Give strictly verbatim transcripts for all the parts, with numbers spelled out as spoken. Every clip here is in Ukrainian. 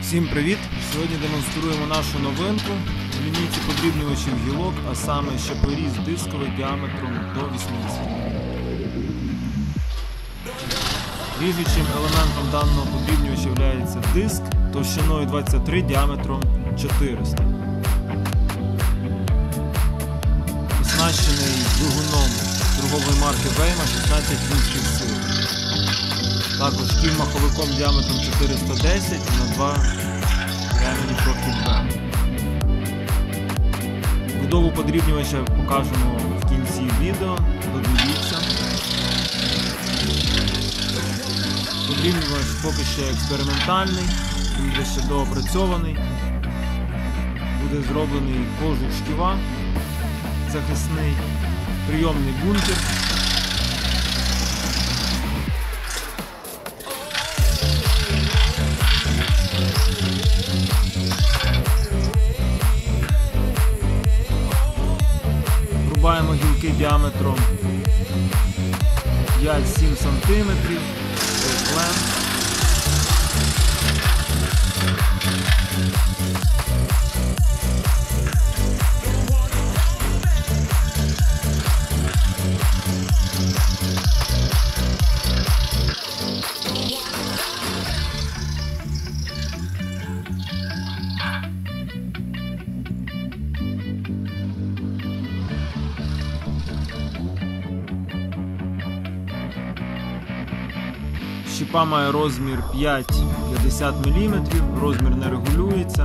Всім привіт! Сьогодні демонструємо нашу новинку в лінійці подрібнювачів гілок, а саме щепоріз дисковий діаметром до вісімдесят міліметрів. Ріжучим елементом даного подрібнювача є диск товщиною двадцять три, діаметром чотириста. Оснащений двигуном торгової марки Вейма шістнадцять кінських сил. Також ківмаховиком діаметром чотириста десять на два ремені профільбе. Будову подрібнювача покажемо в кінці відео, додивіться. Подрібнювач поки ще експериментальний, він буде ще доопрацьований. Буде зроблений кожух шківа захисний, прийомний бункер. Рубаємо гілки діаметром п'ять-сім сантиметрів. Щіпа має розмір п'ять-п'ятдесят міліметрів, розмір не регулюється.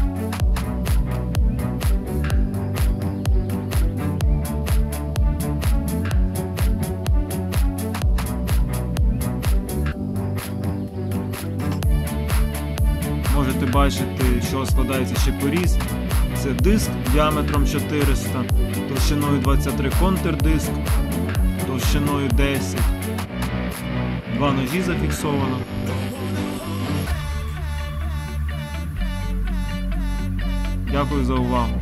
Можете бачити, що складається щепоріз. Це диск діаметром чотириста, товщиною двадцять три контрдиск, товщиною десять. Два ножі зафіксовано. Дякую за увагу.